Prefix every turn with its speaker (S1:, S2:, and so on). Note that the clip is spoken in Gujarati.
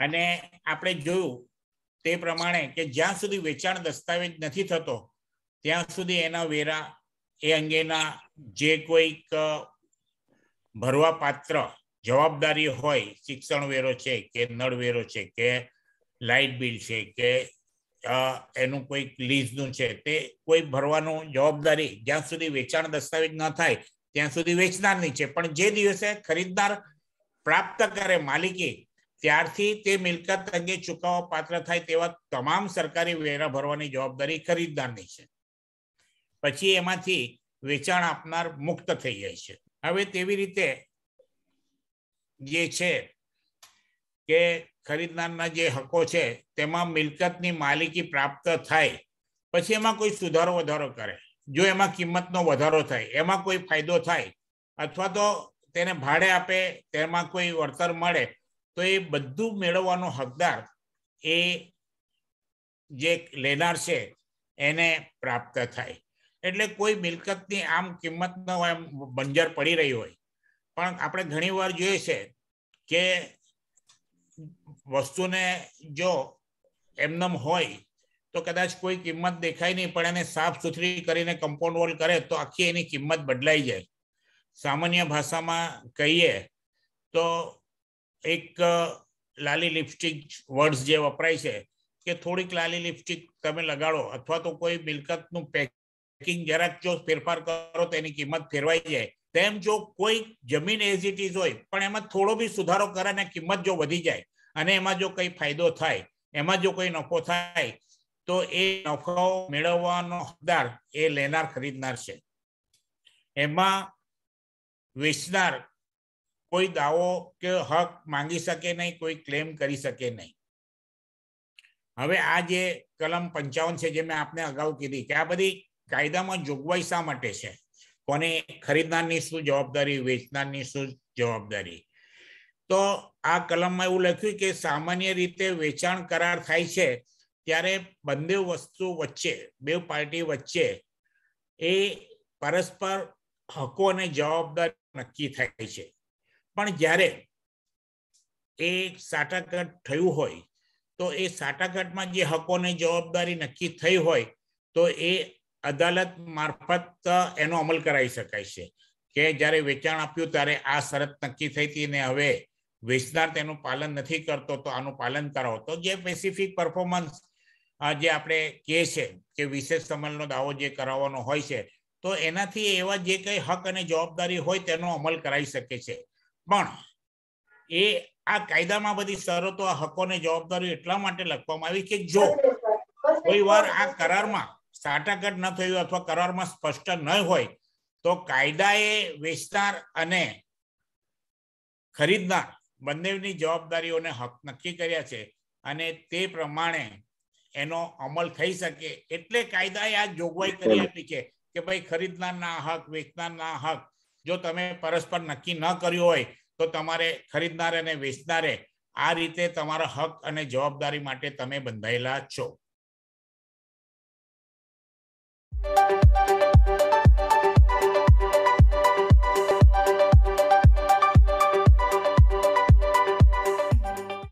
S1: અને આપણે જોયું તે પ્રમાણે કે જ્યાં સુધી વેચાણ દસ્તાવેજ નથી થતો ત્યાં સુધી એના વેરા એ અંગેના જે કોઈક ભરવા પાત્ર જવાબદારી હોય, શિક્ષણ વેરો છે કે નળ વેરો છે કે લાઇટ બિલ છે કે એનું કોઈક લીઝનું છે, તે કોઈ ભરવાનું જવાબદારી જ્યાં સુધી વેચાણ દસ્તાવેજ ન થાય ત્યાં સુધી વેચનારની છે. પણ જે દિવસે ખરીદનાર પ્રાપ્ત કરે માલિકી, ત્યારથી તે મિલકત અંગે ચૂકવવા પાત્ર થાય તેવા તમામ સરકારી વેરા ભરવાની જવાબદારી ખરીદનારની છે. પછી એમાંથી વેચાણ આપનાર મુક્ત થઈ જાય છે. હવે તેવી રીતે જે છે કે ખરીદનારના જે હકો છે તેમાં મિલકતની માલિકી પ્રાપ્ત થાય પછી એમાં કોઈ સુધારો વધારો કરે, જો એમાં કિંમતનો વધારો થાય, એમાં કોઈ ફાયદો થાય અથવા તો તેને ભાડે આપે તેમાં કોઈ વળતર મળે, તો એ બધું મેળવવાનો હકદાર એ જે લેનાર છે એને પ્રાપ્ત થાય. એટલે કોઈ મિલકતની આમ કિંમત ન હોય, એમ બંજર પડી રહી હોય, પણ આપણે ઘણીવાર જોઈએ છે કે વસ્તુને જો એમનેમ હોય તો કદાચ કોઈ કિંમત દેખાય નહીં, પણ એને સાફ સુથરી કરીને કમ્પાઉન્ડ વોલ કરે તો આખી એની કિંમત બદલાઈ જાય. સામાન્ય ભાષામાં કહીએ તો એક લાલી લિપસ્ટિક વર્ડ્સ જે વપરાય છે કે થોડીક લાલી લિપસ્ટિક તમે લગાડો અથવા તો કોઈ મિલકતનું પેકિંગ જરાક જો ફેરફાર કરો તો એની કિંમત ફેરવાઈ જાય. તેમ જો કોઈ જમીન એઝ ઇટ ઇઝ હોય પણ એમાં થોડો બી સુધારો કરે અને કિંમત જો વધી જાય અને એમાં જો કંઈ ફાયદો થાય, એમાં જો કોઈ નફો થાય, તો એ નફો મેળવવાનો હકદાર એ લેનાર ખરીદનાર છે. એમાં વેચનાર કોઈ દાવો કે હક માંગી શકે નહીં, કોઈ ક્લેમ કરી શકે નહીં. હવે આ જે કલમ 55 છે, જે મેં આપને અગાઉ કીધી કે આ બધી કાયદામાં જોગવાઈ શા માટે છે, કોને ખરીદનારની શું જવાબદારી, વેચનારની શું જવાબદારી. તો આ કલમમાં એવું લખ્યું કે સામાન્ય રીતે વેચાણ કરાર થાય છે ત્યારે બંને વસ્તુ વચ્ચે, બે પાર્ટી વચ્ચે એ પરસ્પર હકો અને જવાબદારી નક્કી થાય છે. પણ જ્યારે એ સાટાઘાટ થયું હોય તો એ સાટાઘાટમાં જે હકો અને જવાબદારી નક્કી થઈ હોય તો એ અદાલત મારફત એનો અમલ કરાવી શકાય છે કે જ્યારે વેચાણ આપ્યું ત્યારે આ શરત નક્કી થઈ હતી ને હવે વેચનાર તેનું પાલન નથી કરતો તો આનું પાલન કરાવો. તો જે સ્પેસિફિક પરફોર્મન્સ જે આપણે કહે છે કે વિશેષ અમલનો દાવો જે કરાવવાનો હોય છે, તો એનાથી એવા જે કંઈ હક અને જવાબદારી હોય તેનો અમલ કરાવી શકે છે. પણ એ આ કાયદામાં બધી શરતો, આ હકો અને જવાબદારી એટલા માટે લખવામાં આવી કે જો કોઈ વાર આ કરારમાં સાટાઘાટ ન થયું અથવા કરારમાં સ્પષ્ટ ન હોય તો કાયદાએ વેચનાર અને ખરીદનાર બંનેની જવાબદારીઓને હક નક્કી કર્યા છે અને તે પ્રમાણે એનો અમલ થઈ શકે. એટલે કાયદાએ આ જોગવાઈ કરી આપી છે કે ભાઈ ખરીદનારના હક, વેચનારના હક જો તમે પરસ્પર નક્કી ન કર્યું હોય તો તમારે ખરીદનાર અને વેચનારે આ રીતે તમારા હક અને જવાબદારી માટે તમે બંધાયેલા છો.